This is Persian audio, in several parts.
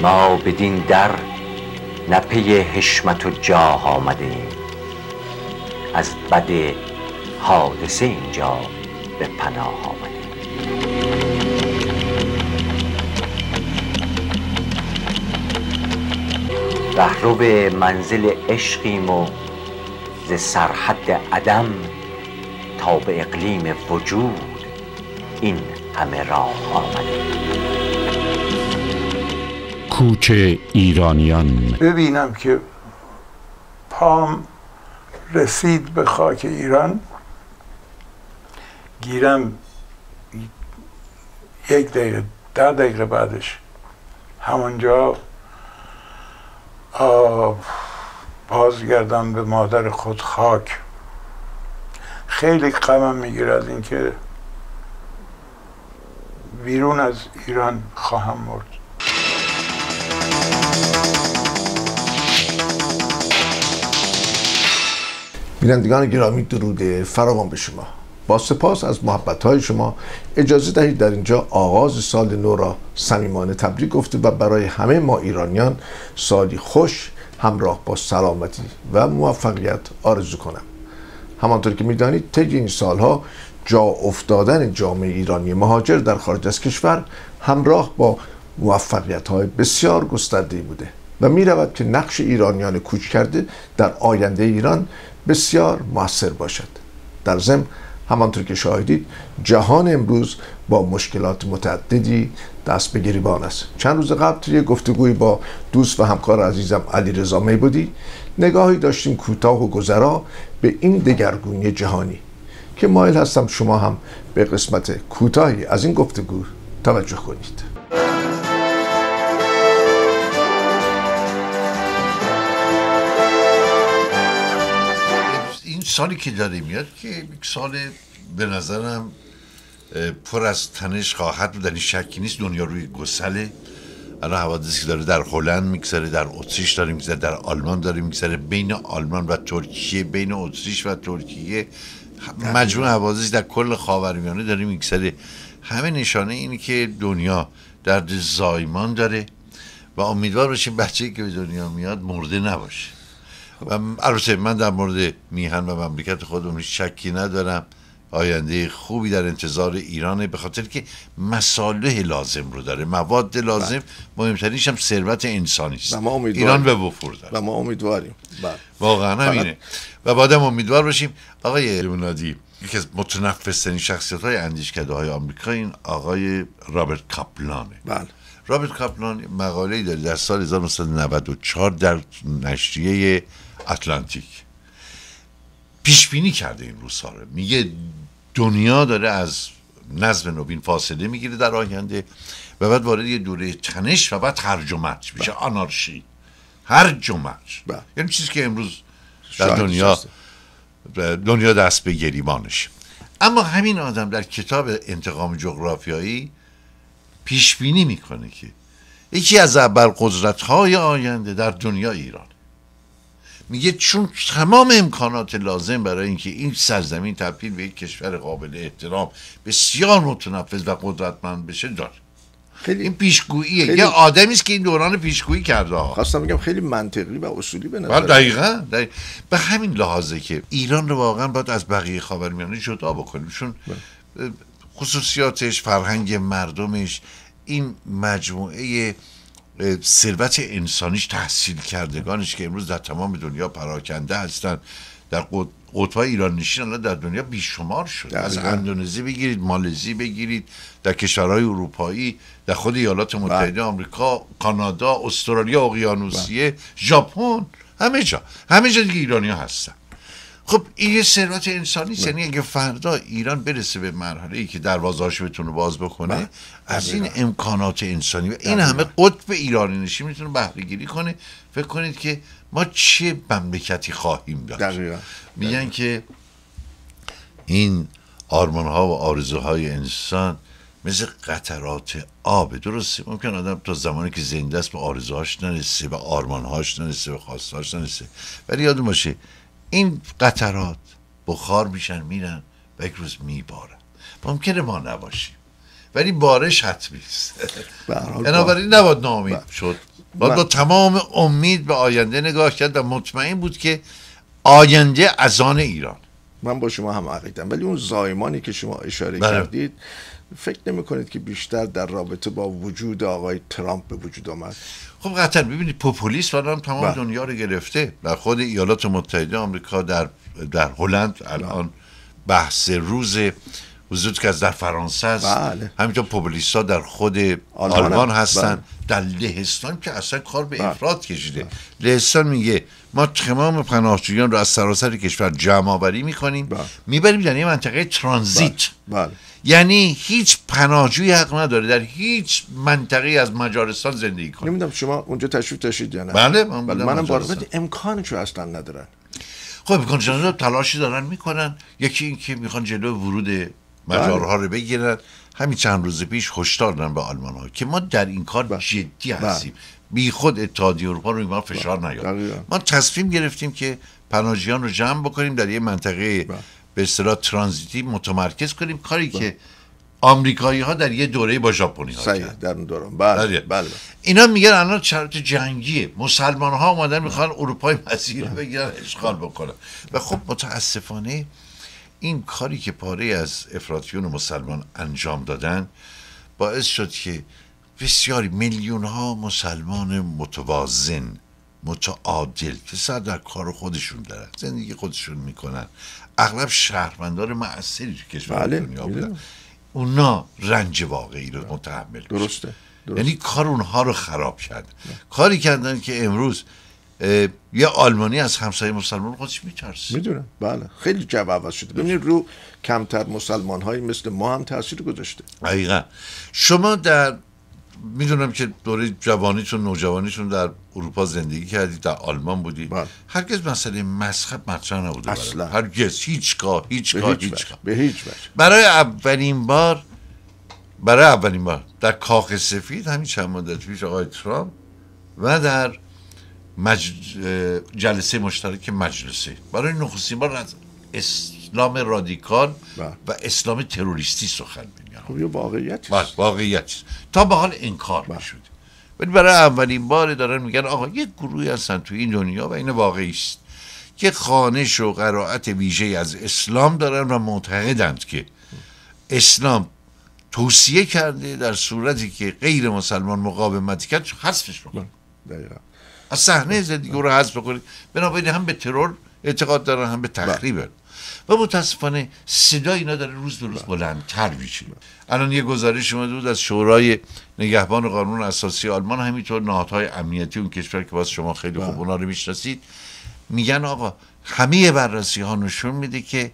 ما بدین در نه پی حشمت و جاه آمدیم، از بد حادثه اینجا به پناه آمدیم. رهرو منزل عشقیم و ز سرحد عدم تا به اقلیم وجود این همه راه آمدیم. کوچ ایرانیان. ببینم که پام رسید به خاک ایران، گیرم 1 دقیقه 10 دقیقه بعدش همونجا بازگردم به مادر خود خاک. خیلی غمم میگیره از اینکه بیرون از ایران خواهم مرد. بینندگان گرامی، درود فراوان به شما. با سپاس از محبت‌های شما اجازه دهید در اینجا آغاز سال نو را صمیمانه تبریک گفته و برای همه ما ایرانیان سالی خوش همراه با سلامتی و موفقیت آرزو کنم. همانطور که می‌دانید طی این سالها جا افتادن جامعه ایرانی مهاجر در خارج از کشور همراه با موفقیت‌های بسیار گسترده‌ای بوده و می‌رود که نقش ایرانیان کوچ کرده در آینده ایران بسیار مؤثر باشد. در ضمن همانطور که شاهدید جهان امروز با مشکلات متعددی دست به گریبان است. چند روز قبل توی گفتگویی با دوست و همکار عزیزم علیرضا میبودی نگاهی داشتیم کوتاه و گذرا به این دگرگونی جهانی که مایل هستم شما هم به قسمت کوتاهی از این گفتگو توجه کنید. سالی که داره میاد که یک سال به نظرم پر از تنش خواهد بود، در این شکی نیست. دنیا روی گسله. الان حوادثی که داره در هلند میگذره، در اتریش داره میگذره، در آلمان داره میگذره، بین آلمان و ترکیه، بین اتریش و ترکیه، مجموع حوادثی در کل خاورمیانه داره میگذره. همه نشانه اینه که دنیا درد زایمان داره و امیدوار باشیم بچه‌ای که به دنیا میاد مرده نباشه. و البته من در مورد میهن و مملکت خودمون شکی ندارم، آینده خوبی در انتظار ایرانه، به خاطر که مصالح لازم رو داره، مواد لازم، مهمترینش هم ثروت انسانی است. ایران به وفور داره و ما امیدواریم. واقعا همینه و بعدم امیدوار باشیم. آقای منادی، یکی از متنفس‌ترین شخصیت‌های اندیشکده‌های آمریکا این آقای رابرت کاپلانه. بله. رابرت کاپلان مقاله‌ای داره در سال 1994 در نشریه اتلانتیک پیش بینی کرده این روزها رو. میگه دنیا داره از نظم نوین فاصله میگیره در آینده و بعد وارد یه دوره تنش و بعد هرج و مرج میشه، آنارشی، هرج و مرج. یعنی چیزی که امروز در دنیا دست به گریبانش. اما همین آدم در کتاب انتقام جغرافیایی پیش بینی میکنه که یکی از ابرقدرت‌های آینده در دنیا ایران. میگه چون تمام امکانات لازم برای اینکه این سرزمین تبدیل به یک کشور قابل احترام، بسیار متنفذ و قدرتمند بشه داره. خیلی این پیشگوییه. یه آدمی است که این دوران پیشگویی کرده. خواستم بگم خیلی منطقی و اصولی به نظر. دقیقاً به همین لحاظه که ایران رو واقعا باید از بقیه خاورمیانه جدا بکنیم، چون خصوصیاتش، فرهنگ مردمش، این مجموعه ثروت انسانیش، تحصیل کردگانش که امروز در تمام دنیا پراکنده هستن، در قطب‌های ایران نشین الان در دنیا بیشمار شد. از اندونزی بگیرید، مالزی بگیرید، در کشورهای اروپایی، در خود ایالات متحده آمریکا، کانادا، استرالیا اقیانوسیه، ژاپن، همه جا دیگه ایرانی‌ها هستن. خب این یه ثروت انسانی است. یعنی اگه فردا ایران برسه به مرحله‌ای که دروازه‌اشو بتونه باز بکنه از این امکانات انسانی و این همه قطب ایرانی نشین میتونه بهره گیری کنه، فکر کنید که ما چه مملکتی خواهیم داشت. میگن که این آرمان‌ها و آرزوهای انسان مثل قطرات آب. درسته ممکن آدم تا زمانی که زنده است به آرزوهاش نرسه، به آرمان‌هاش نرسه، به خواستهاش نرسه، ولی یادم باشه این قطرات بخار میشن، میرن و یک روز میبارن. ممکنه ما نباشیم ولی بارش حتمی است. بنابراین نباید ناامید شد. با تمام امید به آینده نگاه کرد و مطمئن بود که آینده از آن ایران. من با شما هم عقیدم، ولی اون زایمانی که شما اشاره کردید فکر نمی کنید که بیشتر در رابطه با وجود آقای ترامپ به وجود آمد؟ خب قطعا ببینید پوپولیسم هم تمام دنیا رو گرفته. در خود ایالات متحده آمریکا، در هلند الان بحث روز وجود که از در فرانسه است. همینطور پوپولیست‌ها در خود آلمان هستن. در لهستان که اصلا کار به افراد کشیده. لهستان میگه ما تمام پناهجویان رو از سراسر کشور جمع آوری میکنیم، میبریم در یه منطقه ترانزیت. یعنی هیچ پناهجویی حق نداره در هیچ منطقه از مجارستان زندگی کنه. نمیدونم شما اونجا تشریف داشتید یا نه؟ بله منم باید امکانشو اصلا ندارن. خب امکانشون تلاشی دارن میکنن. یکی این که میخوان جلو ورود مجارها رو بگیرن. همین چند روز پیش هشدار دادن به آلمان ها که ما در این کار جدی هستیم، بی خود اتحادیه اروپا روی ما فشار نیاد. ما تصمیم گرفتیم که پناهجویان رو جمع بکنیم در یه منطقه به اصطلاح ترانزیتی متمرکز کنیم، کاری که آمریکایی ها در یه دوره با ژاپنی ها کردن در اون دوران. بله. اینا میگن الان شرط جنگیه، مسلمان ها اومدن میخوان اروپای مسیح رو بگیرن اشغال بکنن. و خب متاسفانه این کاری که پاره از افراطیون و مسلمان انجام دادن باعث شد که بسیاری میلیون ها مسلمان متوازن، متعادل که سر در کار خودشون دارن، زندگی خودشون میکنن، اغلب شهروندان مؤثری تو کشور دنیا بودن، اونا رنج واقعی رو متحمل درسته. یعنی کار اونها رو خراب کرد. کاری کردن که امروز یه آلمانی از همسایه مسلمان خودش میترسه. میدونم. بله خیلی جو عوض شده. ببینید رو کمتر مسلمان هایی مثل ما هم تاثیر گذاشته. حقیقا شما در میدونم که دوره جوانیتون نوجوانیتون در اروپا زندگی کردید، در آلمان بودید. هرگز مسئله مذهب مطرح نبوده اصلا. هرگز هیچگاه. به هیچ وجه. برای اولین بار در کاخ سفید همین چند مدت پیش آقای ترامپ و در جلسه مشترک مجلسه برای نخستین بار از اسلام رادیکال و اسلام تروریستی سخن میگن. خب یه واقعیت تا به حال انکار میشد، ولی برای اولین بار دارن میگن آقا یک گروهی هستن تو این دنیا و این واقعی است که خوانش و قرائت ویژه از اسلام دارن و معتقدند که اسلام توصیه کرده در صورتی که غیر مسلمان مقاومت کرد حذفش رو کنه، از صحنه زندگی رو حذف کنید. بنابراین هم به ترور اعتقاد دارن هم به تخریب. و متاسفانه صدای اینا داره روز به روز بلندتر میشه. الان یه گزارش اومده بود از شورای نگهبان قانون اساسی آلمان، همینطور نهادهای امنیتی اون کشور که باز شما خیلی خوب اونا رو میشناسید، میگن آقا همه بررسی ها نشون میده که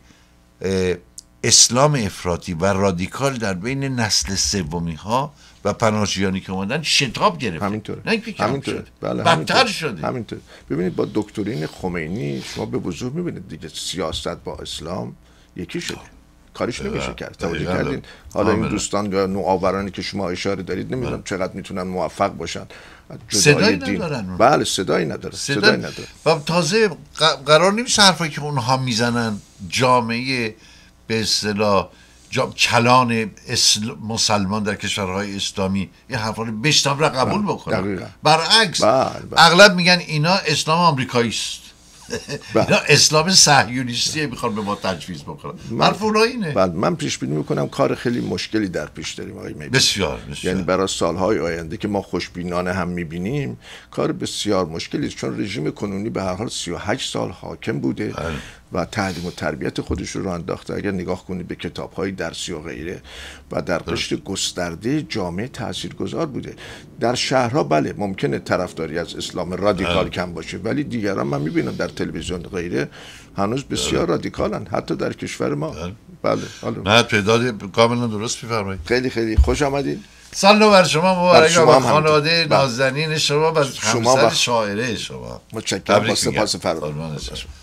اسلام افراطی و رادیکال در بین نسل سومی ها و پناهجویانی که اومدن شتاب گرفت. همینطوره. نه اینکه کم شد. بله بدتر شده. همینطور. ببینید با دکترین خمینی شما به وضوح میبینید دیگه سیاست با اسلام یکی شده. کارش نمیشه کرد. توجه کردین؟ حالا این دوستان یا نوآورانی که شما اشاره دارید نمیدونم چقدر میتونن موفق باشن. صدایی ندارن. بله صدایی نداره. و تازه قرار نیست حرفایی که اونها میزنن جامعه به اصطلاح کلان مسلمان در کشورهای اسلامی این حرفا رو بشنوه و قبول بکنن. برعکس اغلب میگن اینا اسلام آمریکایی است. اینا اسلام صهیونیستی میخوان به ما تجویز بکنن. حرف اونها اینه. من پیش بینی میکنم کار خیلی مشکلی در پیش داریم آقای میبینیم. بسیار. یعنی برای سالهای آینده که ما خوشبینانه هم میبینیم کار بسیار مشکلی است، چون رژیم کنونی به هر حال 38 سال حاکم بوده و تعلیم و تربیت خودش رو انداخته. اگر نگاه کنید به کتاب‌های درسی و غیره و در قشر گسترده جامعه تاثیرگذار بوده. در شهرها بله ممکنه طرفداری از اسلام رادیکال کم باشه، ولی دیگران من می‌بینم در تلویزیون غیره هنوز بسیار رادیکالن، حتی در کشور ما. بله. نه تعداد کاملا درست می‌فرمایید. خیلی خیلی خوش آمدید. سال نو بر شما مبارک و خانواده نازنین شما و همسر شاعره شما. متشکرم. با سپاس فراوان.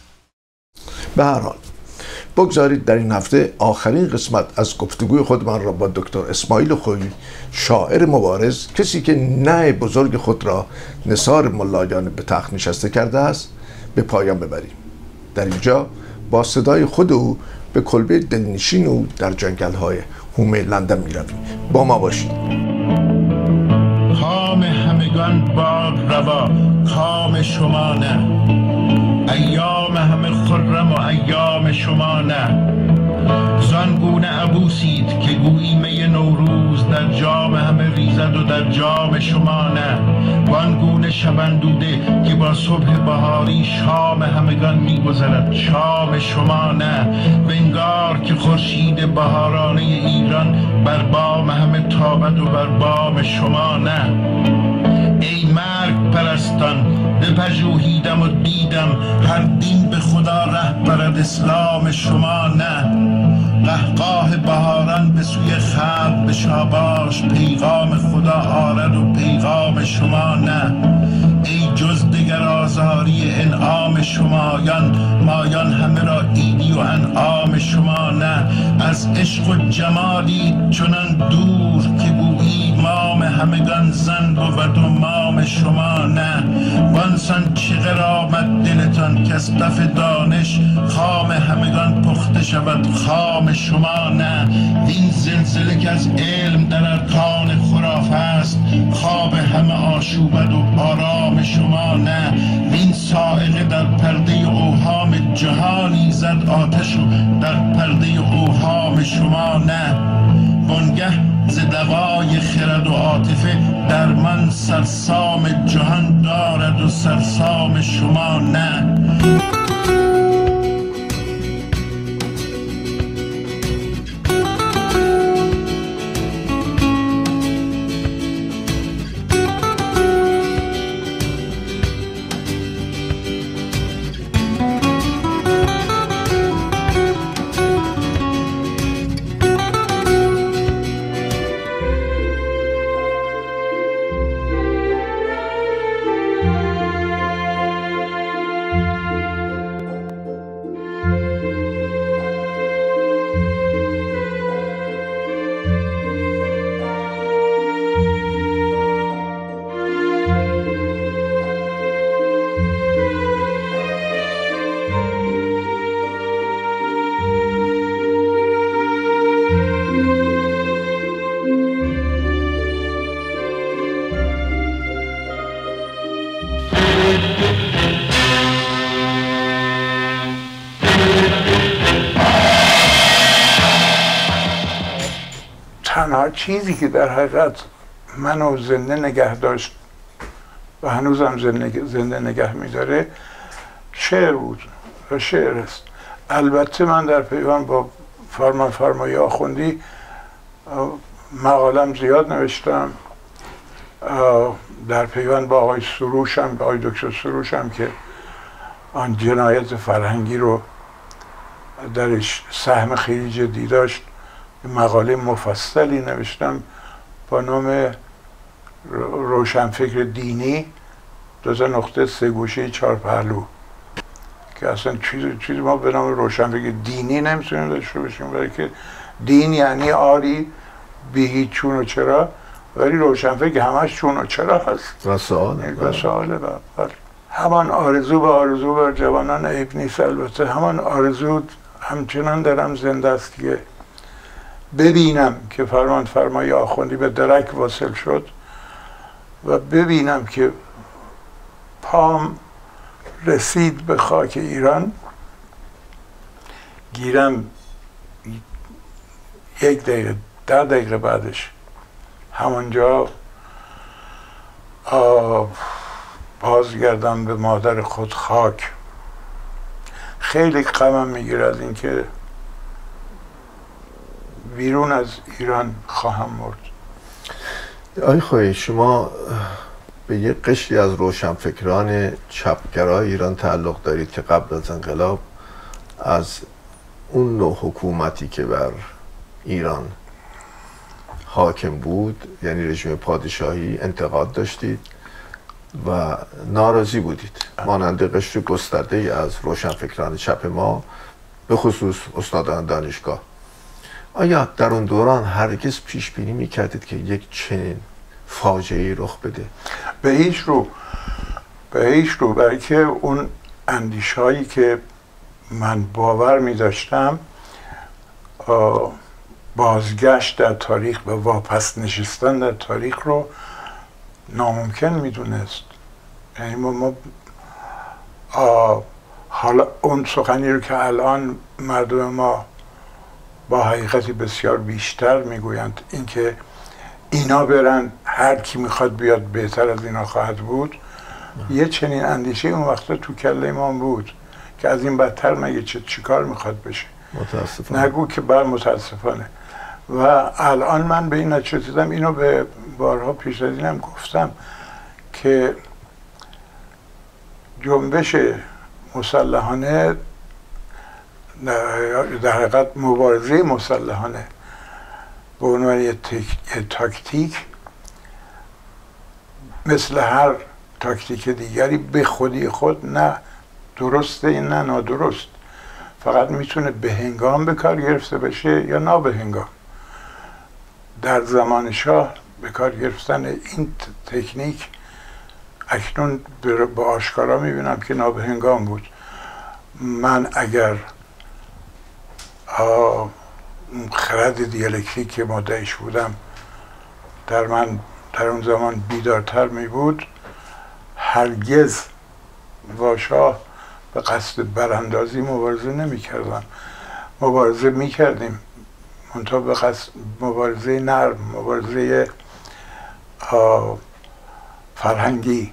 به هر حال بگذارید در این هفته آخرین قسمت از گفتگوی خودمان را با دکتر اسماعیل خویی، شاعر مبارز، کسی که نعی بزرگ خود را نثار ملایان به تخت نشسته کرده است، به پایان ببریم. در اینجا با صدای خود او به کلبه دلنشین او در جنگل‌های هومه لندن می‌رویم. با ما باشید. خام همگان با باد روا کام شما نه، ایام همه خرم و ایام شما نه. زانگونه عبوسید که گویی می نوروز در جام همه ریزد و در جام شما نه. وانگونه شبندوده که با صبح بهاری شام همگان میگذرد شام شما نه. وانگار که خورشید بهارانه ایران بر بام همه تابد و بر بام شما نه. ای مرگ پرستان بپژوهیدم و دیدم هر دین به خدا ره برد اسلام شما نه. قهقاه بهاران به سوی خلق به شاباش پیغام خدا آرد و پیغام شما نه. ای جز دگر آزاری انعام شمایان مایان همه را عیدی و انعام شما نه. از عشق و جمالی چنان دور که گویی مام همگان زن بود و مام شما نه. وانسان چه غرامت دلتان که از دف دانش خام همگان پخته شود خام شما نه. این زلزله که از علم در ارکان خرافه است خواب همه آشوبد و آرام شما نه. این سائقه در پرده اوهام جهانی زد آتش و در پرده اوهام شما نه. بنگه ز دوای خرد و عاطفه در من سرسام جهان دارد و سرسام شما نه. تنها چیزی که در حقیقت منو زنده نگه داشت و هنوزم زنده نگه میداره شعر بود و شعر است. البته من در پیوند با فرمانفرمایی آخوندی مقالم زیاد نوشتم، در پیوند با آقای سروشم، با آقای دکتر سروشم که آن جنایت فرهنگی رو درش سهم خیلی جدی داشت مقاله مفصلی نوشتم با نام روشنفکر دینی 2 نقطه 3 گوشه 4 پهلو، که اصلا چیزی ما به نام روشنفکر دینی نمیتونیم داشته باشیم، برای که دین یعنی آری بی هیچ چون و چرا، ولی روشنفکر همش چون و چرا هست و سواله. همان آرزو به آرزو بر جوانان عیب نیست، البته همان آرزو همچنان درم زنده است که ببینم که فرمانفرمایی آخوندی به درک واصل شد و ببینم که پام رسید به خاک ایران، گیرم 1 دقیقه 10 دقیقه بعدش همانجا بازگردم به مادر خود خاک. خیلی غمم میگیره از اینکه بیرون از ایران خواهم مرد. آقای خویی، شما به یک قشری از روشنفکران چپگرای ایران تعلق دارید که قبل از انقلاب از اون نوع حکومتی که بر ایران حاکم بود، یعنی رژیم پادشاهی، انتقاد داشتید و ناراضی بودید، مانند قشر گسترده از روشنفکران چپ ما، به خصوص استادان دانشگاه. آیا در اون دوران هرگز پیش بینی میکردید که یک چنین فاجعه‌ای رخ بده؟ به هیچ رو، برای که اون اندیشه‌هایی که من باور می‌داشتم بازگشت در تاریخ و واپس نشستن در تاریخ رو ناممکن میدونست. یعنی ما حالا اون سخنی رو که الان مردم ما با حقیقتی بسیار بیشتر میگویند، اینکه اینا برن هر کی میخواد بیاد بهتر از اینا خواهد بود، یه چنین اندیشه اون وقتا تو کله ما بود که از این بدتر مگه چی کار میخواد بشه. متاسفانه. نگو که بر متاسفانه. و الان من به این نتیجه رسیدم، اینو به بارها پیش از اینم گفتم که جنبش مسلحانه در حقیقت مبارزه مسلحانه به عنوان یه تاکتیک مثل هر تاکتیک دیگری به خودی خود نه درسته نه نادرست، فقط میتونه به هنگام به کار گرفته بشه یا نابه هنگام. در زمان شاه به کار گرفتن این تکنیک اکنون به آشکارا میبینم که نابه هنگام بود. من اگر خرد دیالکتیک مدعیش بودم در اون زمان بیدارتر می بود، هرگز با شاه به قصد براندازی مبارزه نمی کردم. مبارزه می کردیم منتها به قصد مبارزه نرم، مبارزه فرهنگی،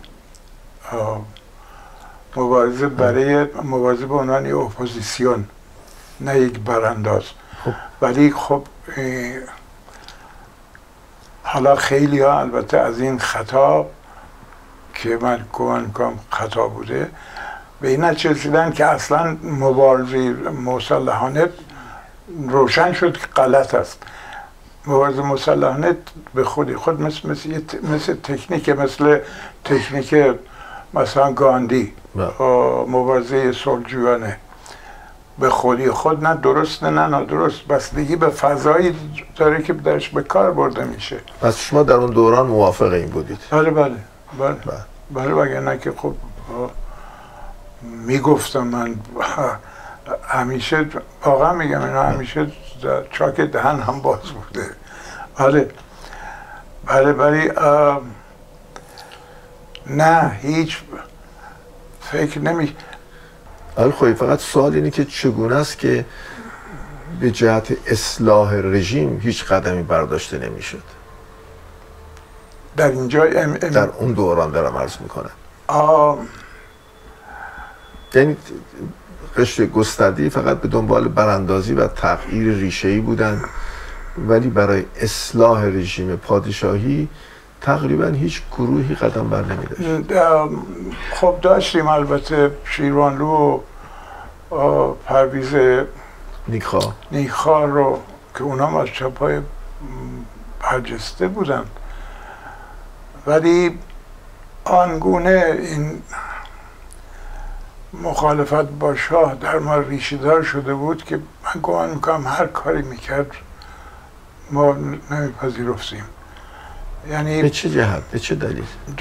مبارزه به عنوان اپوزیسیون، نه یک برانداز. ولی خب حالا خیلی ها البته از این خطا که من گمان میکنم خطا بوده به این نتیجه رسیدن که اصلا مبارزه مسلحانه روشن شد که غلط است. مبارزه مسلحانه به خودی خود مثل تکنیک مثلا گاندی، مبارزه صلحجویانه به خودی خود نه درست نه نادرست، بستگی به فضایی داره که درش به کار برده میشه. پس شما در اون دوران موافق این بودید؟ بله وگرنه که خب میگفتم من همیشه واقعا میگم اینا همیشه چاک دهن هم باز بوده. بله نه هیچ فکر نمی. خب فقط سوال اینه که چگونه است که به جهت اصلاح رژیم هیچ قدمی برداشته نمیشد؟ در اینجا در اون دوران دارم عرض میکنم. یعنی قشر گستردی فقط به دنبال براندازی و تغییر ریشه‌ای بودن، ولی برای اصلاح رژیم پادشاهی تقریبا هیچ گروهی قدم بر نمی‌داشت. خب داشتیم البته شیروانلو و پرویز نیکخواه رو که اونا از چپای برجسته بودن، ولی آنگونه این مخالفت با شاه در ما ریشه‌دار شده بود که من گمان میکنم هر کاری میکرد ما نمیپذیرفتیم. یعنی به چه جهت؟ به چه دلیل؟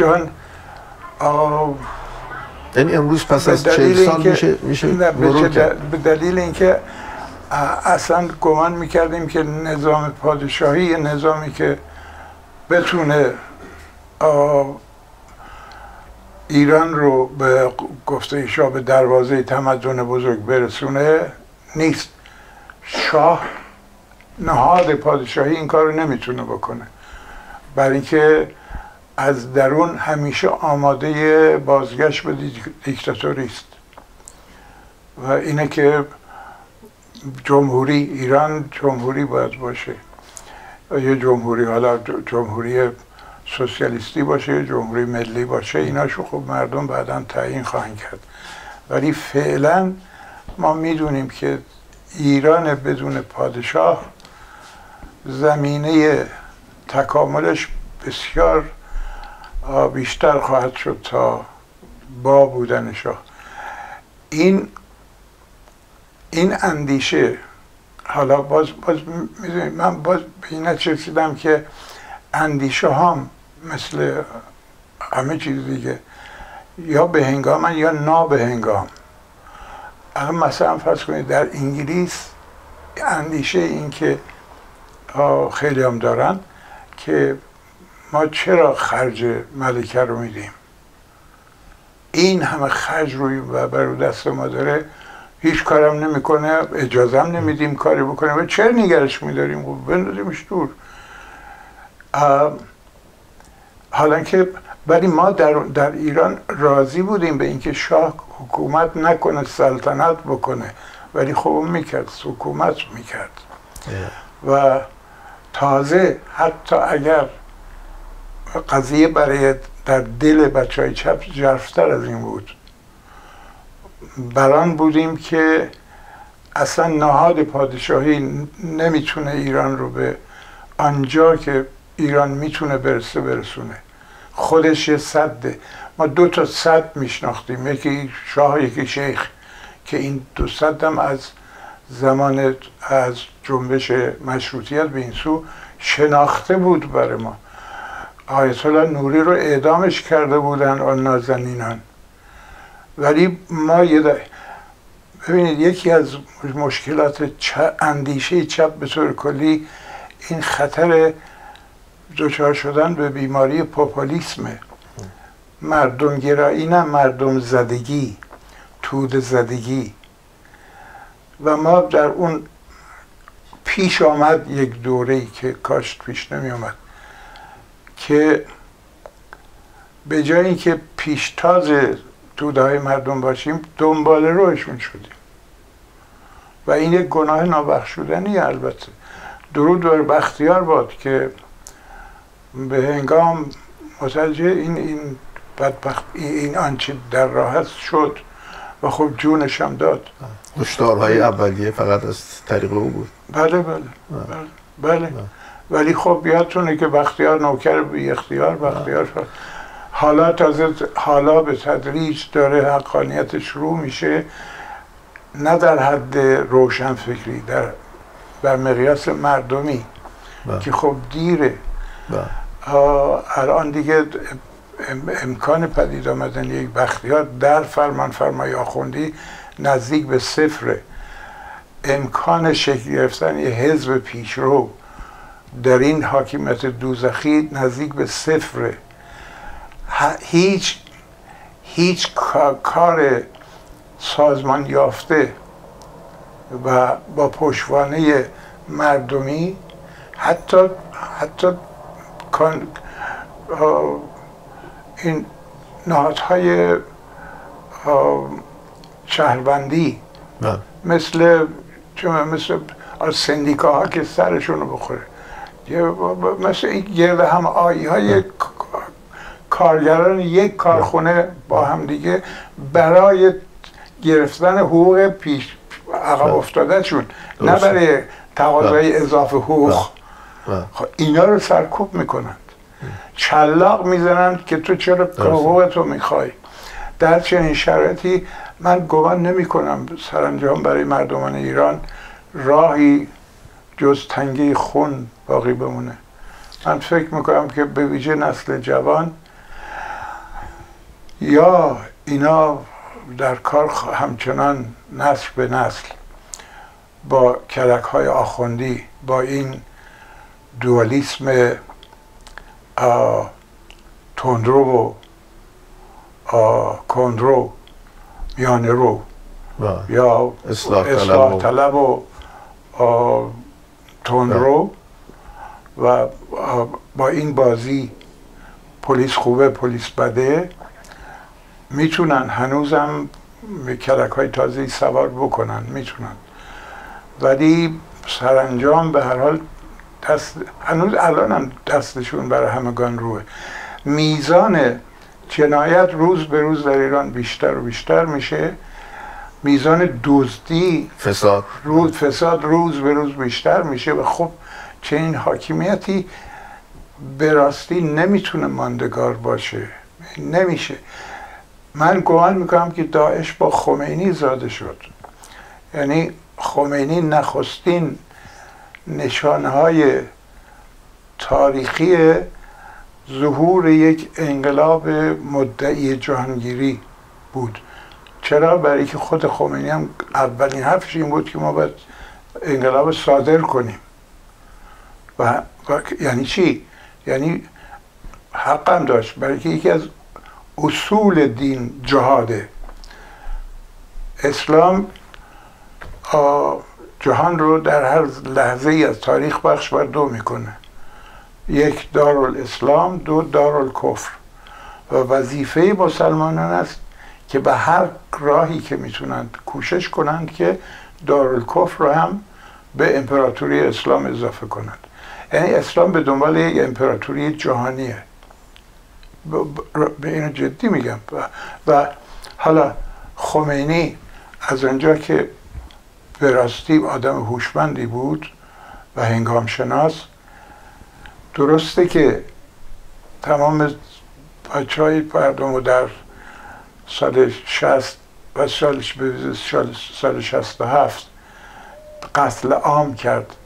یعنی امروز پس از 40 سال میشه به دلیل اینکه اصلا گمان میکردیم که نظام پادشاهی یه نظامی که بتونه ایران رو به گفته شاه به دروازه تمدن بزرگ برسونه نیست. شاه نهاد پادشاهی این کار رو نمیتونه بکنه، برای اینکه از درون همیشه آماده بازگشت به دیکتاتوری است و اینه که ایران جمهوری باید باشه، یه جمهوری، حالا جمهوری سوسیالیستی باشه یا جمهوری ملی باشه، ایناشو خب مردم بعداً تعیین خواهند کرد. ولی فعلا ما میدونیم که ایران بدون پادشاه زمینه تکاملش بسیار بیشتر خواهد شد تا با بودن شاه. این اندیشه، حالا باز میدونید من باز به این نتیجه رسیدم که اندیشه هم مثل همه چیز دیگه یا به هنگامن یا نابه هنگام. مثلا فرض کنید در انگلیس اندیشه این که خیلی هم دارن که ما چرا خرج ملکه رو میدیم، این همه خرج روی و بر دست ما داره، هیچ کارم نمیکنه، اجازه هم نمیدیم کاری بکنه و چرا نگرش میداریم؟ بندازیمش دور. حالا که ولی ما در ایران راضی بودیم به اینکه شاه حکومت نکنه، سلطنت بکنه، ولی خب اون میکرد، حکومت میکرد. و تازه حتی اگر قضیه برای در دل بچهای چپ ژرف‌تر از این بود، بران بودیم که اصلا نهاد پادشاهی نمیتونه ایران رو به آنجا که ایران میتونه برسونه. خودش یه سده. ما 2 تا سد میشناختیم، یکی شاه یکی شیخ، که این 2 سد هم از زمان از جنبش مشروطیت به این سو شناخته بود برای ما. آیت الله نوری رو اعدامش کرده بودن آن نازنینان. ولی ما ببینید یکی از مشکلات اندیشه چپ به طور کلی این خطر دچار شدن به بیماری پوپولیسمه، مردم گرایی، نه مردم زدگی، توده زدگی. و ما در اون پیش آمد یک دوره‌ای که کاش پیش نمی آمد، که به جای اینکه پیشتاز توده های مردم باشیم دنبال روشون شدیم و این یک گناه نابخشودنی. البته درود بر بختیار باد که به هنگام متوجه این بدبخت این آنچه در راه است شد و خب جونش هم داد. هشدارهای اولیه فقط از طریق او بود. بله. ولی خب یادتونه که بختیار نوکر بی اختیار، بختیار حالا به تدریج داره حقانیت شروع میشه، نه در حد روشن فکری، در مقیاس مردمی که خب دیره. الان دیگه امکان پدید آمدن یک بختیار در فرمای آخوندی نزدیک به صفره. امکان شکل گرفتن یک حزب پیشرو در این حاکمیت دوزخی نزدیک به صفره. هیچ کار سازمان یافته و با پشتوانه مردمی، حتی این نهادهای شهروندی مثل سندیکاها که سرشون رو بخوره، مثل این گرد هم آیی های کارگران یک کارخونه با هم دیگه برای گرفتن حقوق پیش عقب افتاده شون، نه برای تقاضای اضافه حقوق. خب اینا رو سرکوب میکنند، چلاق میزنند که تو چرا حقوق تو میخوای. در چنین شرایطی من گمان نمی کنم سرانجام برای مردمان ایران راهی جز تنگه خون باقی بمونه. من فکر میکنم که به ویژه نسل جوان، یا اینا در کار همچنان نسل به نسل با کلک های آخوندی، با این دوالیسم تندرو و کندرو، میانه رو یا اصلاح طلب و تندرو و با این بازی پلیس خوبه پلیس بده، میتونن هنوزم کلک های تازه‌ای سوار بکنن، میتونن، ولی سرانجام به هر حال هنوز الان هم دستشون برای همگان روه. میزان جنایت روز به روز در ایران بیشتر و بیشتر میشه، میزان دزدی، فساد روز به روز بیشتر میشه و خب چنین حاکمیتی به راستی نمیتونه ماندگار باشه، نمیشه. من گمان میکنم که داعش با خمینی زاده شد، یعنی خمینی نخستین نشانهای تاریخی ظهور یک انقلاب مدعی جهانگیری بود. چرا؟ برای که خود خمینی هم اولین حرفش این بود که ما باید انقلاب صادر کنیم. و یعنی چی؟ یعنی حقم داشت، برای که یکی از اصول دین جهاده. اسلام جهان رو در هر لحظه ای از تاریخ بخش بر دو میکنه، یک دارالاسلام، دو دارالکفر. و وظیفه مسلمانان است که به هر راهی که میتونند کوشش کنند که دارالکفر رو هم به امپراتوری اسلام اضافه کنند. یعنی اسلام به دنبال یک امپراتوری جهانیه، به اینو جدی میگم. و حالا خمینی از آنجا که به راستی آدم هوشمندی بود و هنگام شناس، درسته که تمام بچه‌های مردم رو در سال 60 و سال 67 قتل عام کرد.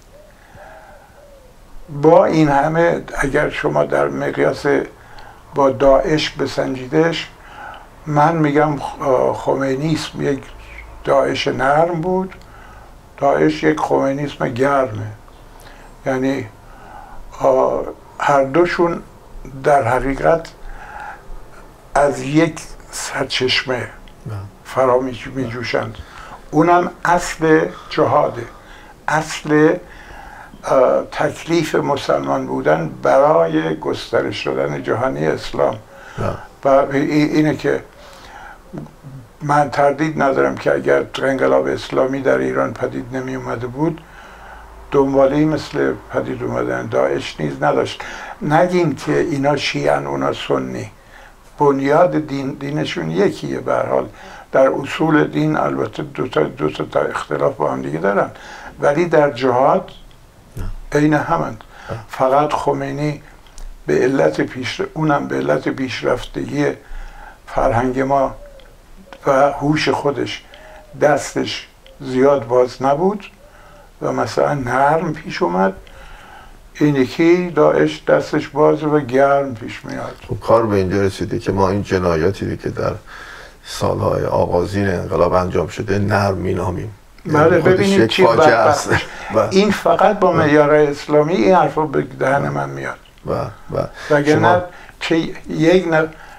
با این همه اگر شما در مقیاس با داعش بسنجیدش، من میگم خمینیسم یک داعش نرم بود، داعش یک خمینیسم گرمه. یعنی هر دوشون در حقیقت از یک سرچشمه فرا می جوشند. اونم اصل جهاده، اصل تکلیف مسلمان بودن برای گسترش شدن جهانی اسلام. و اینه که من تردید ندارم که اگر انقلاب اسلامی در ایران پدید نمی اومده بود، دنباله‌ای مثل پدید اومدن داعش نیز نداشت. نگیم که اینا شیعن اونا سنی، بنیاد دینشون یکیه. به هر حال در اصول دین البته دو تا اختلاف با هم دیگه دارن، ولی در جهاد عین همند. فقط خمینی به علت اونم به علت پیشرفتگی فرهنگ ما و هوش خودش دستش زیاد باز نبود و مثلا نرم پیش اومد. این یکی داعش دستش باز و گرم پیش میاد. کار به اینجا رسیده که ما این جنایاتی که در سالهای آغازین انقلاب انجام شده نرم مینامیم. بله ببینید چی است. این فقط با معیارهای اسلامی این حرفا به دهن من میاد. وگرنه چه یک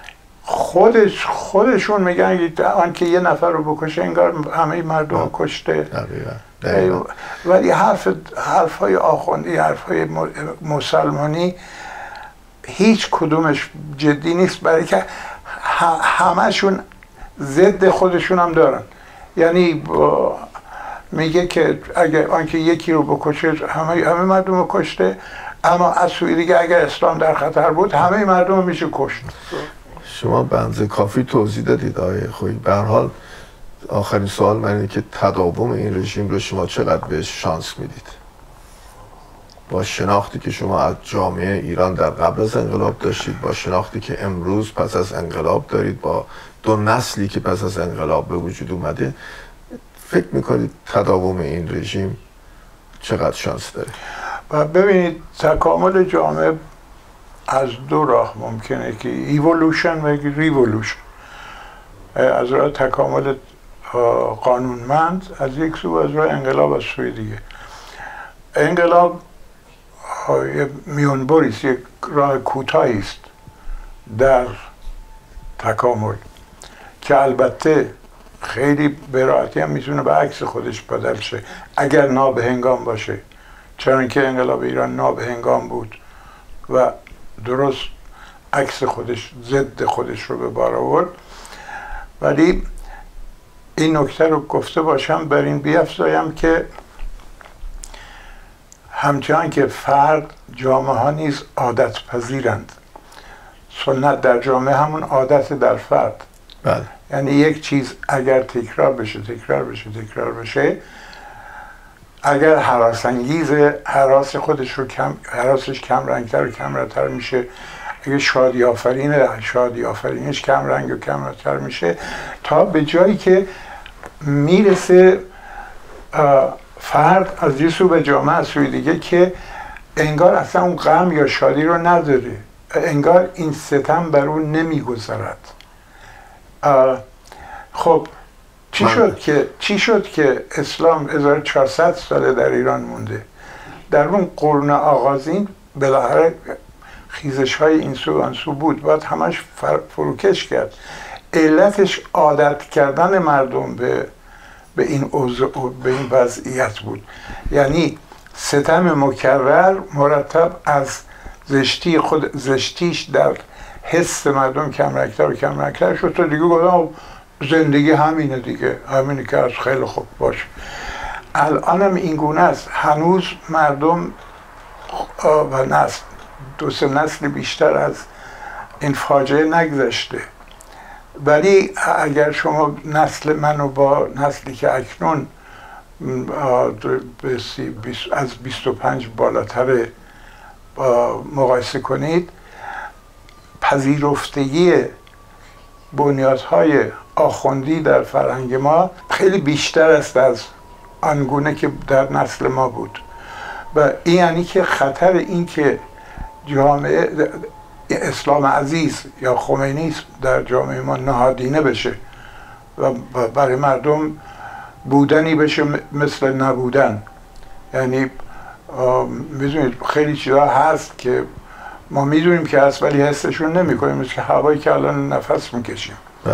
خودشون میگن آنکه یه نفر رو بکشه انگار همه مردم کشته. ولی حرفای آخوندی، حرفای مسلمانی هیچ کدومش جدی نیست، برای که همشون ضد خودشون هم دارن. یعنی میگه که اگر آنکه یکی رو بکشه همه مردم رو کشته، اما از سوی دیگه اگر اسلام در خطر بود همه مردم رو میشه کشت. شما بنز کافی توضیح دادید آقای خویی. به هر حال آخرین سوال من اینه که تداوم این رژیم رو شما چقدر بهش شانس میدید؟ با شناختی که شما از جامعه ایران در قبل از انقلاب داشتید، با شناختی که امروز پس از انقلاب دارید، با دو نسلی که پس از انقلاب به وجود اومده، فکر میکنید تداوم این رژیم چقدر شانس داره؟ و ببینید تکامل جامعه از دو راه ممکنه، که ایولوشن و ریولوشن. از راه تکامل قانونمند از یک سو، از راه انقلاب از سوی دیگه. انقلاب میونبری است، یک راه کوتاهی است در تکامل که البته خیلی به راحتی هم میتونه به عکس خودش بدل شه اگر نابهنگام باشه، چون که انقلاب ایران نابهنگام بود و درست عکس خودش، ضد خودش رو به بار آورد. ولی این نکته رو گفته باشم، بر این بیفزایم که همچنان که فرد، جامعه ها نیز عادت پذیرند. سنت در جامعه همون عادت در فرد. بله. یعنی یک چیز اگر تکرار بشه، اگر هراس انگیز، هراس خودش رو هراسش کم رنگتر و کم رنگتر میشه. اگه شادی آفرینش کم رنگ و کم رنگتر میشه، تا به جایی که میرسه فرد از یه سو به جامعه از سوی دیگه که انگار اصلا اون غم یا شادی رو نداره، انگار این ستم بر اون نمیگذرد. خب چی شد که اسلام 1400 ساله در ایران مونده؟ در اون قرون آغازین بالاخره خیزش های این سو آن سو بود، باید همش فروکش کرد. علتش عادت کردن مردم به این وضعیت بود. یعنی ستم مکرر مرتب از زشتیش در حس مردم کمرنگتر شد تا دیگه گفتم زندگی همینه دیگه، همینه که از خیلی خوب باشه. الانم این گونه است. هنوز مردم و نسل دو سه نسل بیشتر از این فاجعه نگذشته، ولی اگر شما نسل منو با نسلی که اکنون از 25 بالاتر مقایسه کنید، پذیرفتگی بنیادهای آخوندی در فرهنگ ما خیلی بیشتر است از آنگونه که در نسل ما بود. و این یعنی که خطر این که جامعه اسلام عزیز یا خمینی در جامعه ما نهادینه بشه و برای مردم بودنی بشه مثل نبودن. یعنی میدونید خیلی چیزا هست که ما میدونیم که هست ولی حسشون نمیکنیم، مثل که هوایی که الان نفس میکشیم.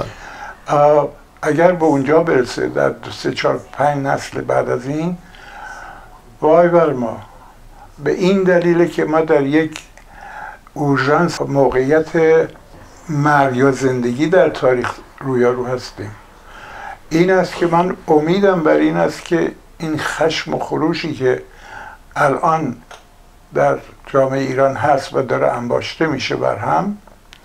اگر به اونجا برسه در 3 4 5 نسل بعد از این، وای بر ما. به این دلیله که ما در یک اورژانس موقعیت مرگ یا زندگی در تاریخ رویارو هستیم. این است که من امیدم بر این است که این خشم و خروشی که الان در جامعه ایران هست و داره انباشته میشه بر هم،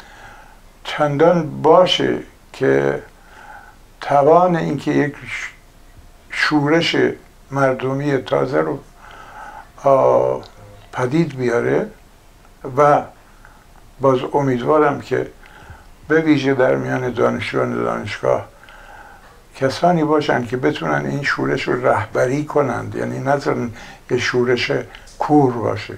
چندان باشه که توان اینکه یک شورش مردمی تازه رو پدید بیاره. و باز امیدوارم که به ویژه در میان دانشجویان دانشگاه کسانی باشند که بتونن این شورش رو رهبری کنند، یعنی نذارن یه شورش کور باشه،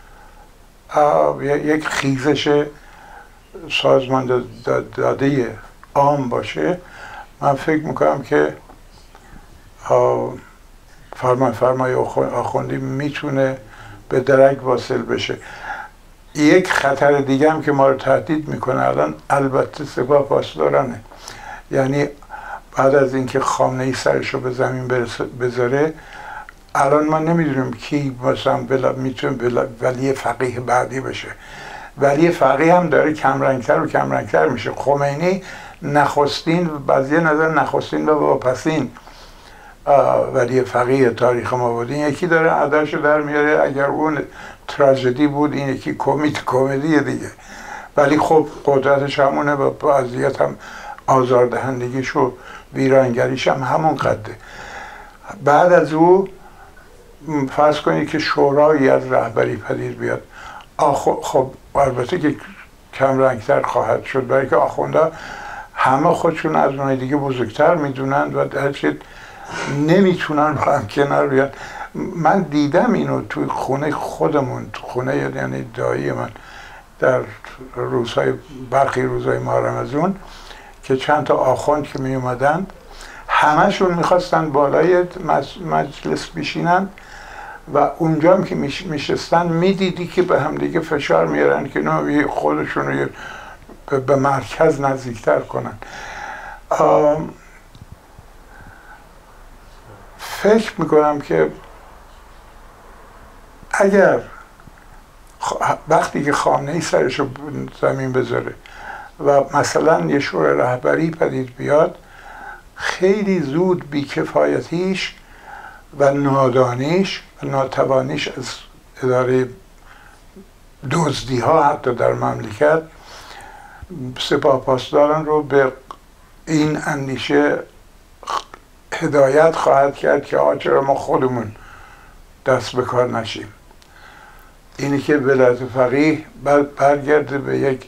یک خیزش سازمان داده عام باشه. من فکر میکنم که فرمای آخوندی میتونه به درک واصل بشه. یک خطر دیگه هم که ما رو تهدید میکنه الان البته سپاه پاسدارانه. یعنی بعد از اینکه خامنه‌ای سرش رو به زمین بذاره، الان ما نمیدونیم کی مثلا میتونه ولی فقیه بعدی بشه. ولی فقیه هم داره کمرنگتر میشه. خمینی نخستین، بعضی نظر نخستین و واپسین ولی فقیه تاریخ ما بود. این یکی داره عداشو در میاره، اگر اون تراژدی بود این یکی کمدی دیگه. ولی خب قدرتش همونه و بعضیت هم آزاردهندگیش و ویرانگریش هم همون قده. بعد از او فرض کنید که شورایی از رهبری پدید بیاد. خب البته که کمرنگتر خواهد شد، برای که آخونده همه خودشون از اونهای دیگه بزرگتر میدونن و درچه نمیتونن با هم کنار بیان. من دیدم اینو توی خونه خودمون، تو خونه یعنی دایی من، در برخی روزهای ماه رمضان که چند تا آخوند که می اومدن همشون میخواستن بالای مجلس بشینن و اونجا هم که میشستن میدیدی که به هم دیگه فشار میارن که نه خودشون رو به مرکز نزدیکتر کنن. فکر میکنم که اگر وقتی که خامنه‌ای سرش رو زمین بذاره و مثلا یه شورای رهبری پدید بیاد، خیلی زود بیکفایتیش و نادانیش و ناتوانیش از اداره دزدی ها حتی در مملکت سپاه پاسداران رو به این اندیشه هدایت خواهد کرد که چرا ما خودمون دست به کار نشیم. اینی که ولایت فقیه برگرده به یک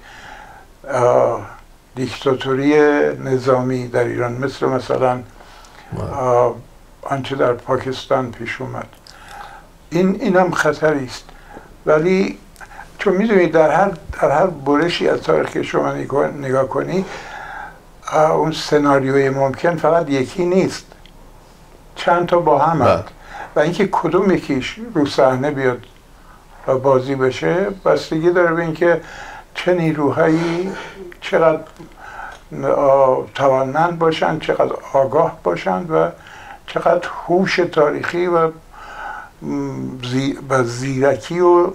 دیکتاتوری نظامی در ایران، مثلا آنچه در پاکستان پیش اومد. این هم خطری است. ولی چون میدونید در هر برشی از تاریخ که شما نگاه کنی، اون سناریوی ممکن فقط یکی نیست، چند تا با هم هست و اینکه کدوم یکیش رو صحنه بیاد و بازی بشه بستگی داره به اینکه چه نیروهایی چقدر توانمند باشند، چقدر آگاه باشند و چقدر هوش تاریخی و زیرکی و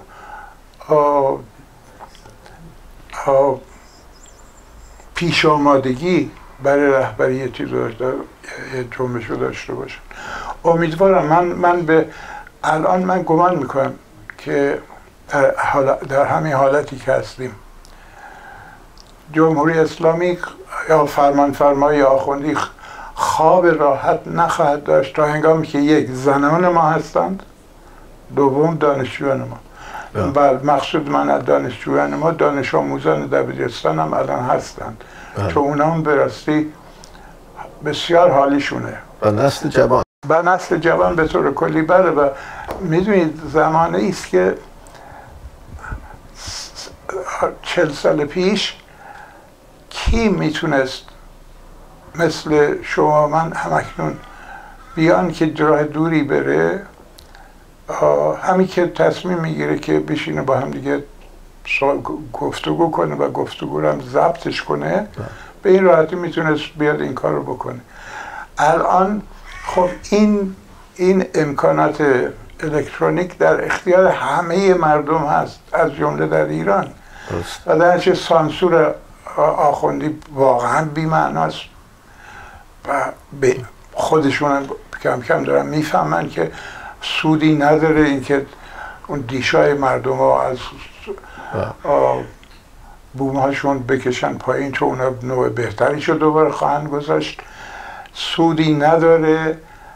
پیش آمادگی برای رهبری یه جنبش رو داشته باشن. امیدوارم من به الان من گمان میکنم که در همین حالتی که هستیم جمهوری اسلامی یا فرمانفرمای آخوندی خواب راحت نخواهد داشت تا هنگامی که یک زنان ما هستند، دوم دانشجویان ما. بله، مقصود من از دانشجویان ما دانش آموزان دبیرستان هم الان هستند، چون اونا هم به راستی بسیار حالیشونه و نسل جوان نسل جوان به طور کلی. بله، و میدونید زمانه است که 40 سال پیش کی میتونست مثل شما من همکنون بیان که راه دوری بره، همین که تصمیم میگیره که بشینه با هم دیگه گفتگو کنه و گفتگو رو هم ضبطش کنه، به این راحتی میتونست بیاد این کار رو بکنه. الان خب این امکانات الکترونیک در اختیار همه مردم هست، از جمله در ایران، و در چه سانسور آخوندی واقعا بی‌معناست و به خودشون کم کم دارن میفهمن که سودی نداره اینکه اون دیشای مردم ها از بومهاشون بکشن پایین، چون اونا نوع بهتریش رو دوباره خواهند گذاشت. سودی نداره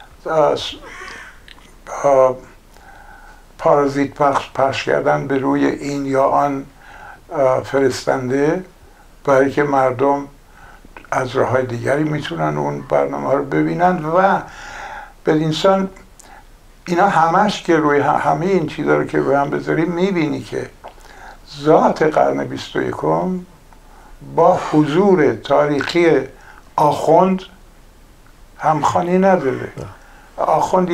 پارازیت پخش کردن به روی این یا آن فرستنده، برای که مردم از راه‌های دیگری میتونن اون برنامه ها رو ببینن و بدینسان اینا همش که روی همه این چیزا رو که روی هم بذاریم میبینی که ذات قرن 21 با حضور تاریخی آخوند همخوانی نداره. آخوند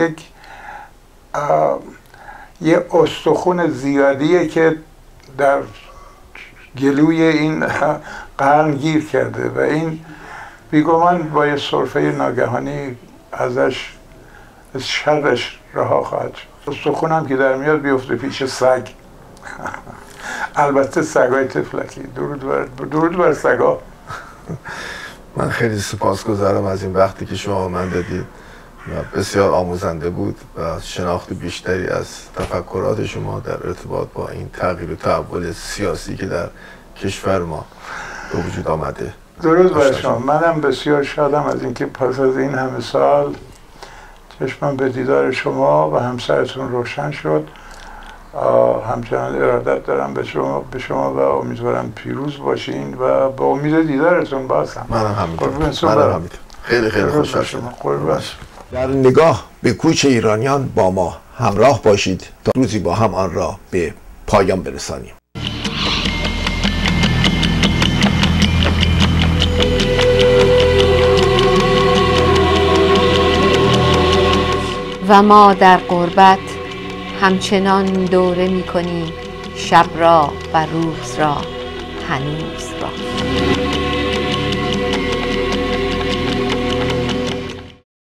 یه استخون زیادیه که در گلوی این قرن گیر کرده و این بیگمان با یه سرفه ناگهانی ازش شرش رها خواهد شد. استخونم که در میاد بیفته پیش سگ. البته سگای تفلکی. درود بر سگا. من خیلی سپاسگزارم از این وقتی که شما من دادید و بسیار آموزنده بود و شناخت بیشتری از تفکرات شما در ارتباط با این تغییر و تحول سیاسی که در کشور ما به وجود آمده. درود بر شما. منم بسیار شادم از اینکه پس از این همه سال چشمم به دیدار شما و همسرتون روشن شد. همچنان ارادت دارم به شما و امیدوارم پیروز باشین و با امید دیدارتون بازم. منم همینطور. خیلی خیلی خوشحال شدم. در نگاه به کوچ ایرانیان با ما همراه باشید تا روزی با هم آن را به پایان برسانیم. و ما در غربت همچنان دوره می‌کنیم شب را و روز را هنوز را.